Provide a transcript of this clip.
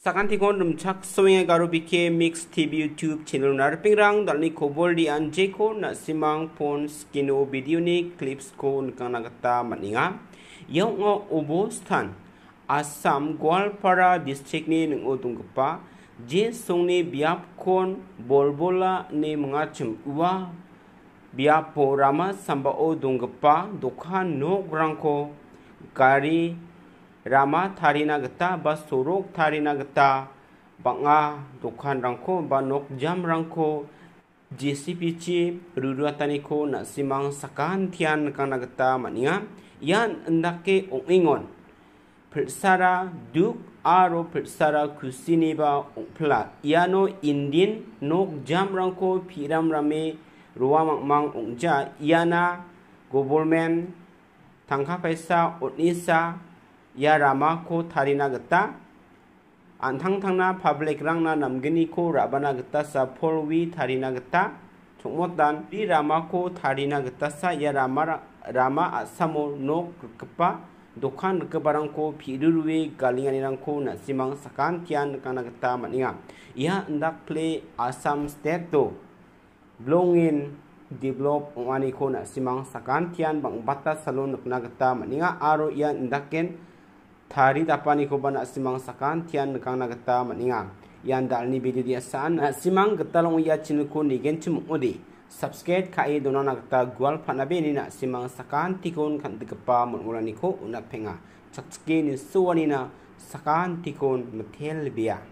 Sakantikon rumchak soeng garu bike mix TV YouTube channel narpingrang dalni kobol di anjeko na simang pon skino video ni clips ko nagata maninga yang obo stan Assam Gwalpara district ni ngodungpa je songni biap kon bolbola ni mengacem uwa biapo rama sambao dungpa dokhan no grangko gari Rama tarina geta ba sorok tarina geta banga dokhan rangko ba nok jam rangko JCPC ruruatani ko na simang sakantian kana geta mania yan endake ongingon persara duk aro persara kusini ba pla yano indin nok jam rangko piram rame ruwa mang ongja yana government tangka paisa otnisa ya rama ko tarina geta antang-tangna public rangna namgini ko rabana geta sa polwi tarina geta chongmotan di rama ko tarina geta sa ya rama asamo nok kepa dokhan kebarang ko piruruwe galinganirang ko na simang sakantian kana geta maninga ya ndak play Assam state to blongin develop wani ko na simang sakantian bang batas salon na geta maninga aro ya ndaken Tari tapani ko ba na simang sakantian kang nagata maninga. Yan Da.alni video dia saan na simang getalong ya channel ko ni genchim odi. Subscribe kai dono nagata gwal panabe ni na simang sakantikon kan dikapa mulmulani ko una penga. Chakchke ni suwani na sakantikon Mittela.